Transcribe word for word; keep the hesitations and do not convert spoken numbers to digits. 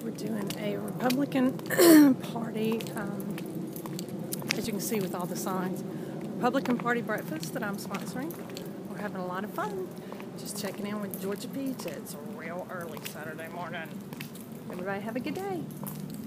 We're doing a Republican Party, um, as you can see with all the signs, Republican Party breakfast that I'm sponsoring. We're having a lot of fun. Just checking in with Georgia Pizza. It's real early Saturday morning. Everybody have a good day.